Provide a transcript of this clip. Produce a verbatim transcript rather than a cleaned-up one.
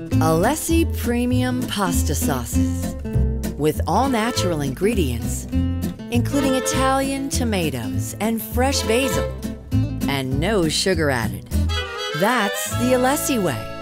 Alessi Premium Pasta Sauces with all-natural ingredients, including Italian tomatoes and fresh basil, and no sugar added. That's the Alessi way.